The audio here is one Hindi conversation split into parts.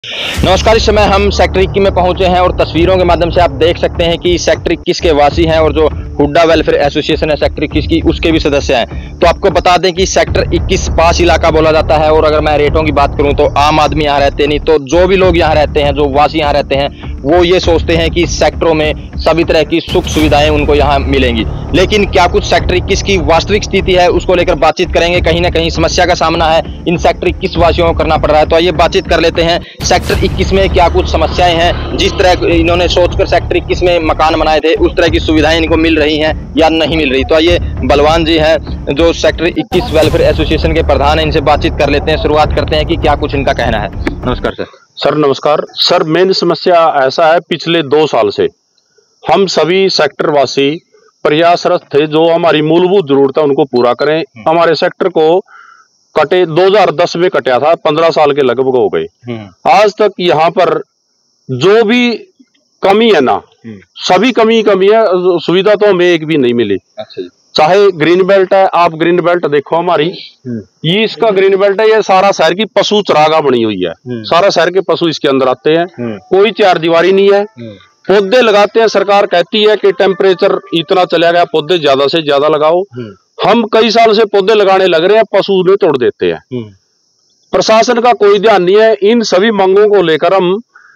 नमस्कार। इस समय हम सेक्टर 21 में पहुंचे हैं और तस्वीरों के माध्यम से आप देख सकते हैं कि सेक्टर 21 के वासी हैं और जो हुड्डा वेलफेयर एसोसिएशन है सेक्टर 21 की, उसके भी सदस्य हैं। तो आपको बता दें कि सेक्टर 21 पास इलाका बोला जाता है और अगर मैं रेटों की बात करूं तो आम आदमी यहाँ रहते नहीं, तो जो भी लोग यहाँ रहते हैं, जो वासी यहाँ रहते हैं, वो ये सोचते हैं कि सेक्टरों में सभी तरह की सुख सुविधाएं उनको यहाँ मिलेंगी। लेकिन क्या कुछ सेक्टर 21 की वास्तविक स्थिति है, उसको लेकर बातचीत करेंगे। कहीं ना कहीं समस्या का सामना है इन सेक्टर 21 वासियों को करना पड़ रहा है। तो आइए बातचीत कर लेते हैं सेक्टर 21 में क्या कुछ समस्याएं हैं, जिस तरह इन्होंने सोचकर सेक्टर 21 में मकान बनाए थे उस तरह की सुविधाएं इनको मिल रही हैं या नहीं मिल रही। तो आइए बलवान जी हैं जो सेक्टर 21 वेलफेयर एसोसिएशन के प्रधान हैं, इनसे बातचीत कर लेते हैं। शुरुआत करते हैं कि क्या कुछ इनका कहना है। नमस्कार सर। सर नमस्कार। सर मेन समस्या ऐसा है, पिछले 2 साल से हम सभी सेक्टर वासी प्रयासरत थे जो हमारी मूलभूत जरूरत है उनको पूरा करें। हमारे सेक्टर को कटे 2010 में कटा था, 15 साल के लगभग हो गए। आज तक यहाँ पर जो भी कमी है ना, सभी कमी है। सुविधा तो हमें एक भी नहीं मिली। अच्छा। चाहे ग्रीन बेल्ट है, आप ग्रीन बेल्ट देखो हमारी, ये इसका ग्रीन बेल्ट है, ये सारा शहर की पशु चरागाह बनी हुई है। सारा शहर के पशु इसके अंदर आते हैं। कोई चार दीवारी नहीं है। पौधे लगाते हैं, सरकार कहती है कि टेम्परेचर इतना चला गया, पौधे ज्यादा से ज्यादा लगाओ। हम कई साल से पौधे लगाने लग रहे हैं, पशु उन्हें तोड़ देते हैं। प्रशासन का कोई ध्यान नहीं है। इन सभी मांगों को लेकर हम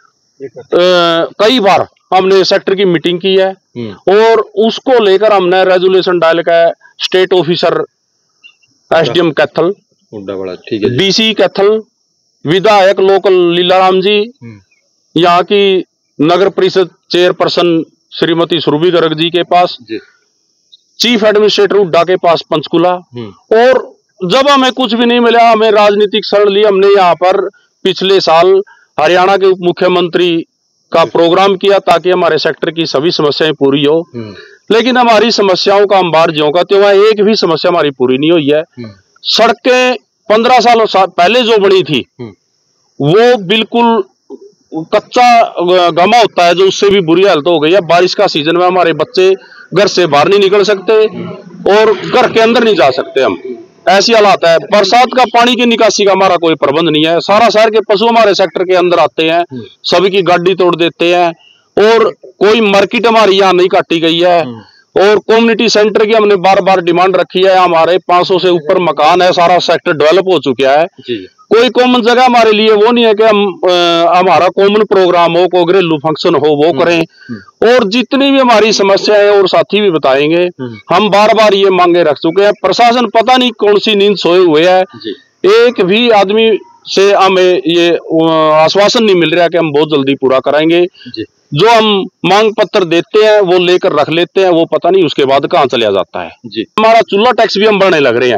कई बार हमने सेक्टर की मीटिंग की है और उसको लेकर हमने रेजोल्यूशन डाल का स्टेट ऑफिसर एसडीएम कैथल, ठीक है, डीसी कैथल, विधायक लोकल लीलाराम जी, यहाँ की नगर परिषद चेयरपर्सन श्रीमती सुरभि गर्ग जी के पास, चीफ एडमिनिस्ट्रेटर हुड्डा के पास पंचकुला। और जब हमें कुछ भी नहीं मिला, हमें राजनीतिक शरण ली। हमने यहाँ पर पिछले साल हरियाणा के उप मुख्यमंत्री का प्रोग्राम किया ताकि हमारे सेक्टर की सभी समस्याएं पूरी हो। लेकिन हमारी समस्याओं का अंबार ज्यों का त्यों है, एक भी समस्या हमारी पूरी नहीं हुई है। सड़कें 15 साल पहले जो बनी थी वो बिल्कुल कच्चा गमा होता है, जो उससे भी बुरी हालत हो गई है। बारिश का सीजन में हमारे बच्चे घर से बाहर नहीं निकल सकते और घर के अंदर नहीं जा सकते। हम ऐसी हालात है। बरसात का पानी की निकासी का हमारा कोई प्रबंध नहीं है। सारा शहर के पशु हमारे सेक्टर के अंदर आते हैं, सभी की गाड़ी तोड़ देते हैं और कोई मार्केट हमारी यहाँ नहीं काटी गई है। और कम्युनिटी सेंटर की हमने बार बार डिमांड रखी है। हमारे 500 से ऊपर मकान है, सारा सेक्टर डेवलप हो चुका है। कोई कॉमन जगह हमारे लिए वो नहीं है कि हम हमारा कॉमन प्रोग्राम हो, कोई घरेलू फंक्शन हो वो करें। और जितनी भी हमारी समस्या है और साथी भी बताएंगे, हम बार बार ये मांगे रख चुके हैं। प्रशासन पता नहीं कौन सी नींद सोए हुए है। एक भी आदमी से हमें ये आश्वासन नहीं मिल रहा कि हम बहुत जल्दी पूरा कराएंगे। जो हम मांग पत्र देते हैं वो लेकर रख लेते हैं, वो पता नहीं उसके बाद कहाँ चला जाता है। हमारा चूल्हा टैक्स भी हम भरने लग रहे हैं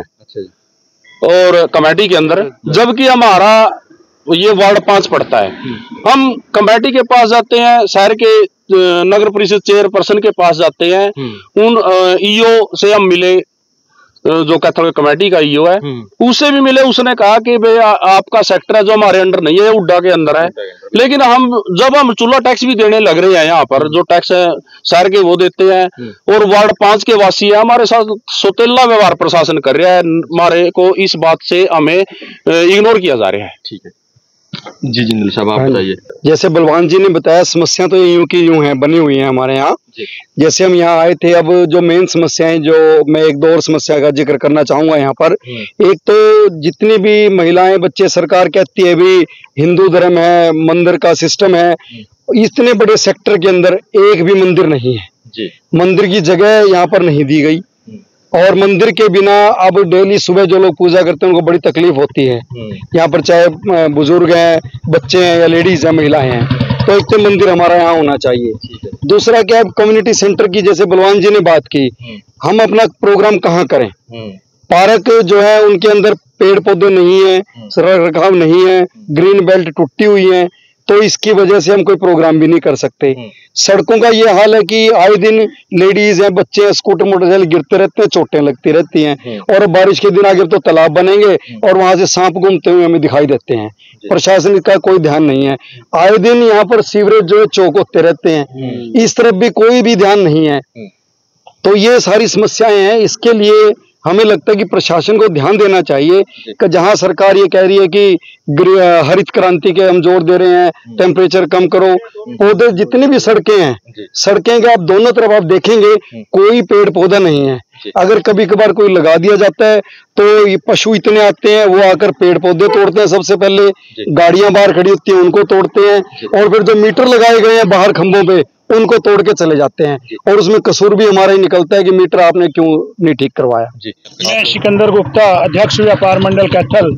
और कमेटी के अंदर, जबकि हमारा ये वार्ड 5 पड़ता है। हम कमेटी के पास जाते हैं, शहर के नगर परिषद चेयरपर्सन के पास जाते हैं, उन ईओ से हम मिले, जो कैथल कमेटी का ईओ है उससे भी मिले। उसने कहा कि भाई आपका सेक्टर है जो हमारे अंडर नहीं है, हुड्डा के अंदर है। लेकिन जब हम चूल्हा टैक्स भी देने लग रहे हैं, यहाँ पर जो टैक्स है शहर के वो देते हैं और वार्ड 5 के वासी है, हमारे साथ सोतेला व्यवहार प्रशासन कर रहा है। हमारे को इस बात से हमें इग्नोर किया जा रहा है। ठीक है जी जिंदल साहब, आप बताइए। जैसे बलवान जी ने बताया, समस्या तो यूं की यूं है, बनी हुई है हमारे यहाँ। जैसे हम यहाँ आए थे, अब जो मेन समस्याएं, जो मैं एक दो और समस्या का जिक्र करना चाहूंगा यहाँ पर। एक तो जितनी भी महिलाएं बच्चे, सरकार कहती है भी हिंदू धर्म है, मंदिर का सिस्टम है। इतने बड़े सेक्टर के अंदर एक भी मंदिर नहीं है। मंदिर की जगह यहाँ पर नहीं दी गई और मंदिर के बिना अब डेली सुबह जो लोग पूजा करते हैं उनको बड़ी तकलीफ होती है। यहाँ पर चाहे बुजुर्ग हैं, बच्चे हैं या लेडीज हैं, महिलाएं हैं, तो एक तो मंदिर हमारा यहाँ होना चाहिए। दूसरा क्या है, कम्युनिटी सेंटर की जैसे बलवान जी ने बात की, हम अपना प्रोग्राम कहाँ करें। पार्क जो है उनके अंदर पेड़ पौधे नहीं है, रख रखाव नहीं है, ग्रीन बेल्ट टूटी हुई है, तो इसकी वजह से हम कोई प्रोग्राम भी नहीं कर सकते। सड़कों का ये हाल है कि आए दिन लेडीज हैं, बच्चे हैं, स्कूटर मोटरसाइकिल गिरते रहते हैं, चोटें लगती रहती हैं। और बारिश के दिन आगे तो तालाब बनेंगे और वहां से सांप घूमते हुए हमें दिखाई देते हैं। प्रशासन का कोई ध्यान नहीं है। आए दिन यहाँ पर सीवरेज जो है चौक होते रहते हैं, इस तरफ भी कोई भी ध्यान नहीं है। तो ये सारी समस्याएं हैं। इसके लिए हमें लगता है कि प्रशासन को ध्यान देना चाहिए कि जहां सरकार ये कह रही है कि हरित क्रांति के हम जोर दे रहे हैं, टेम्परेचर कम करो, पौधे जितनी भी सड़कें हैं, सड़कें के आप दोनों तरफ आप देखेंगे कोई पेड़ पौधा नहीं है। अगर कभी कभार कोई लगा दिया जाता है तो ये पशु इतने आते हैं, वो आकर पेड़ पौधे तोड़ते हैं, सबसे पहले गाड़ियां बाहर खड़ी होती हैं उनको तोड़ते हैं, और फिर जो मीटर लगाए गए हैं बाहर खंभों पे उनको तोड़ के चले जाते हैं, और उसमें कसूर भी हमारा ही निकलता है कि मीटर आपने क्यों नहीं ठीक करवाया। मैं सिकंदर गुप्ता, अध्यक्ष व्यापार मंडल कैथल।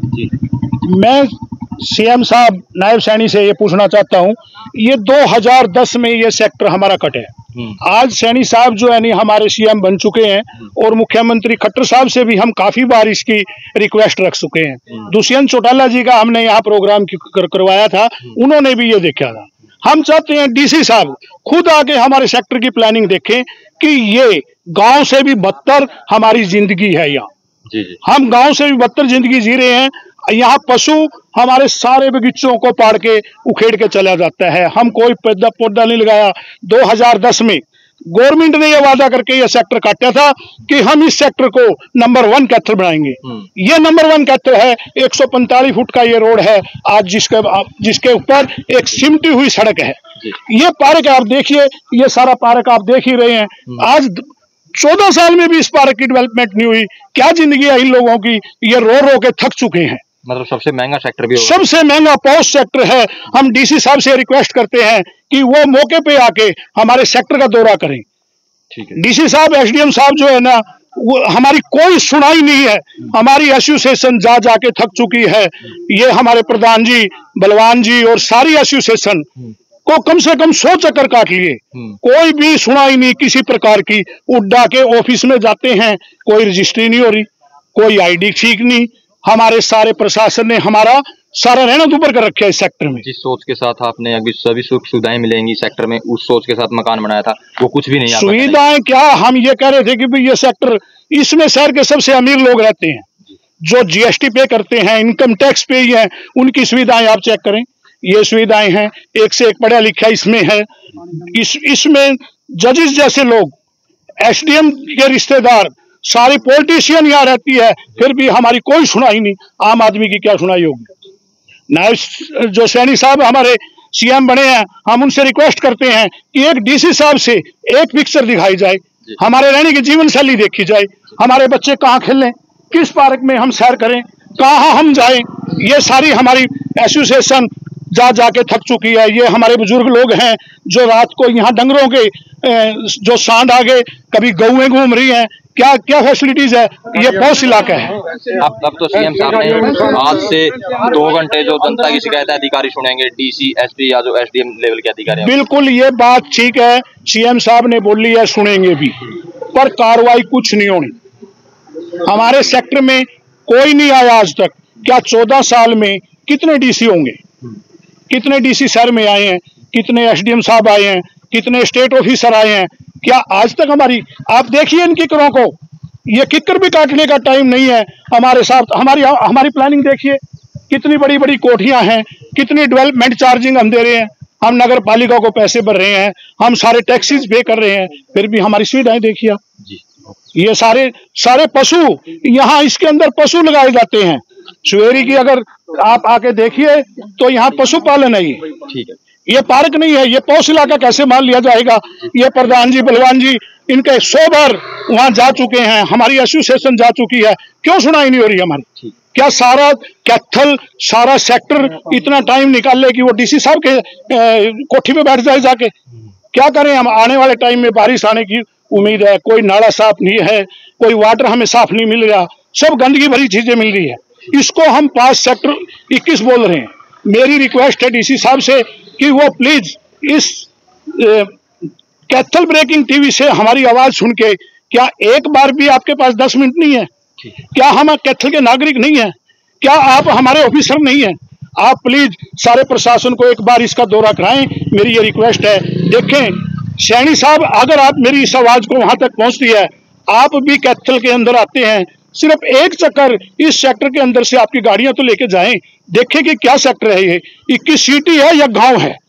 मैं सीएम साहब नायब सैनी से ये पूछना चाहता हूँ, ये 2010 में ये सेक्टर हमारा कटे। आज सैनी साहब जो है नहीं हमारे सीएम बन चुके हैं, और मुख्यमंत्री खट्टर साहब से भी हम काफी बार इसकी रिक्वेस्ट रख चुके हैं। दुष्यंत चौटाला जी का हमने यहाँ प्रोग्राम करवाया था, उन्होंने भी ये देखा था। हम चाहते हैं डीसी साहब खुद आके हमारे सेक्टर की प्लानिंग देखें कि ये गांव से भी बदतर हमारी जिंदगी है। यहाँ हम गांव से भी बदतर जिंदगी जी रहे हैं। यहाँ पशु हमारे सारे बगीचों को पाड़ के उखेड़ के चला जाता है। हम कोई पौधा नहीं लगाया। 2010 में गवर्नमेंट ने यह वादा करके यह सेक्टर काटा था कि हम इस सेक्टर को नंबर 1 कैथल बनाएंगे। ये नंबर 1 कैथल है। 145 फुट का ये रोड है आज, जिसके ऊपर एक सिमटी हुई सड़क है। ये पार्क आप देखिए, ये सारा पार्क आप देख ही रहे हैं। आज 14 साल में भी इस पार्क की डेवलपमेंट नहीं हुई। क्या जिंदगी है इन लोगों की, ये रो रो के थक चुके हैं। मतलब सबसे महंगा सेक्टर भी होगा। सबसे महंगा पॉस्ट सेक्टर है। हम डीसी साहब से रिक्वेस्ट करते हैं कि वो मौके पे आके हमारे सेक्टर का दौरा करें। ठीक है। डीसी साहब, एसडीएम साहब जो है ना, वो हमारी कोई सुनाई नहीं है। हमारी एसोसिएशन जा जाके थक चुकी है। ये हमारे प्रधान जी, बलवान जी और सारी एसोसिएशन को कम से कम 100 चक्कर काट लिए, कोई भी सुनाई नहीं किसी प्रकार की। उड्डा के ऑफिस में जाते हैं, कोई रजिस्ट्री नहीं हो रही, कोई आईडी ठीक नहीं। हमारे सारे प्रशासन ने हमारा सारा रहना दुबर कर रखा है इस सेक्टर में। जिस सोच के साथ आपने अभी सभी सुख सुविधाएं मिलेंगी सेक्टर में, उस सोच के साथ मकान बनाया था, वो कुछ भी नहीं। सुविधाएं क्या, हम ये कह रहे थे कि भाई ये सेक्टर, इसमें शहर के सबसे अमीर लोग रहते हैं, जो जीएसटी पे करते हैं, इनकम टैक्स पे ही है, उनकी सुविधाएं आप चेक करें। ये सुविधाएं हैं, एक से एक पढ़ा लिखा इसमें है। इसमें जजेस जैसे लोग, एसडीएम के रिश्तेदार, सारी पॉलिटिशियन यहाँ रहती है, फिर भी हमारी कोई सुनाई नहीं। आम आदमी की क्या सुनाई होगी। नायब जो सैनी साहब हमारे सीएम बने हैं, हम उनसे रिक्वेस्ट करते हैं कि एक डीसी साहब से एक पिक्चर दिखाई जाए, हमारे रहने की जीवन शैली देखी जाए, हमारे बच्चे कहाँ खेलें, किस पार्क में हम सैर करें, कहाँ हम जाएं। ये सारी हमारी एसोसिएशन जा जाके थक चुकी है। ये हमारे बुजुर्ग लोग हैं जो रात को यहाँ डंगरों के जो सांड आगे, कभी गौएं घूम रही हैं, क्या क्या फैसिलिटीज है। ये पॉश इलाका है। अब तो सीएम साहब ने आज से 2 घंटे जो जनता की शिकायत अधिकारी सुनेंगे, डीसी, एसपी या जो एसडीएम लेवल के अधिकारी। बिल्कुल ये बात ठीक है, सीएम साहब ने बोली है, सुनेंगे भी, पर कार्रवाई कुछ नहीं होनी। हमारे सेक्टर में कोई नहीं आया आज तक। क्या 14 साल में कितने डीसी होंगे, कितने डीसी शहर में आए हैं, कितने एसडीएम साहब आए हैं, कितने स्टेट ऑफिसर आए हैं, क्या आज तक हमारी, आप देखिए इन किकरों को, ये किकर भी काटने का टाइम नहीं है हमारे साथ। हमारी प्लानिंग देखिए, कितनी बड़ी बड़ी कोठियां हैं, कितनी डेवलपमेंट चार्जिंग हम दे रहे हैं, हम नगर पालिका को पैसे भर रहे हैं, हम सारे टैक्सेस पे कर रहे हैं, फिर भी हमारी सुविधाएं देखिए। ये सारे पशु, यहाँ इसके अंदर पशु लगाए जाते हैं। चुएरी की अगर आप आके देखिए तो यहाँ पशुपालन है। ये ठीक है, ये पार्क नहीं है। ये पौष इलाका कैसे मान लिया जाएगा। ये प्रधान जी, बलवान जी, इनके 100 बार वहां जा चुके हैं, हमारी एसोसिएशन जा चुकी है, क्यों सुनाई नहीं हो रही हमारी। क्या सारा कैथल, सारा सेक्टर इतना टाइम निकाल ले कि वो डीसी साहब के कोठी पे बैठ जाए जाके। क्या करें हम, आने वाले टाइम में बारिश आने की उम्मीद है, कोई नाला साफ नहीं है, कोई वाटर हमें साफ नहीं मिल रहा, सब गंदगी भरी चीजें मिल रही है। इसको हम 5 सेक्टर 21 बोल रहे हैं। मेरी रिक्वेस्ट है डीसी साहब से कि वो प्लीज इस कैथल ब्रेकिंग टीवी से हमारी आवाज सुन के, क्या एक बार भी आपके पास 10 मिनट नहीं है, क्या हम कैथल के नागरिक नहीं है, क्या आप हमारे ऑफिसर नहीं है, आप प्लीज सारे प्रशासन को एक बार इसका दौरा कराएं। मेरी ये रिक्वेस्ट है। देखें सैनी साहब, अगर आप मेरी इस आवाज को वहां तक पहुंचती है, आप भी कैथल के अंदर आते हैं, सिर्फ एक चक्कर इस सेक्टर के अंदर से आपकी गाड़ियां तो लेके जाएं, देखें कि क्या सेक्टर है ये, 21 सिटी है या गांव है।